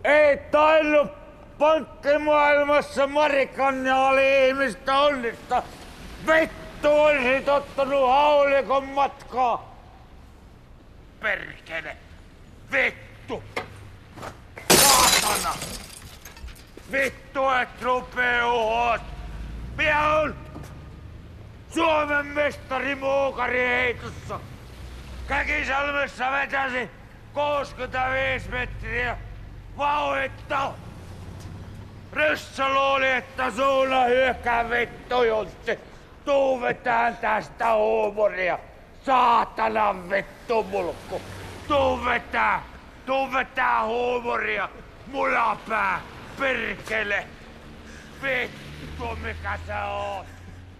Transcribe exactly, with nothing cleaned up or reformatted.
Ei tainnut pankkimaailmassa marikanjaali ihmistä onnista. Vittu olisit ottanut haulikon matkaa. Perkele. Vittu. Saatana. Vittu et rupee uhoat. Minä on Suomen mestari muukariheitossa. Käkisalmessa vetäsi kuusikymmentäviisi metriä vauhitta. Ryssä luuli, että suuna hyökkää vittu Jussi. Tuu vetään tästä huumoria. Saatanan vittu mulkku. Tuu vetää, tuu vetää huumoria. Mulapää, perkele. Vittu mikä sä oot.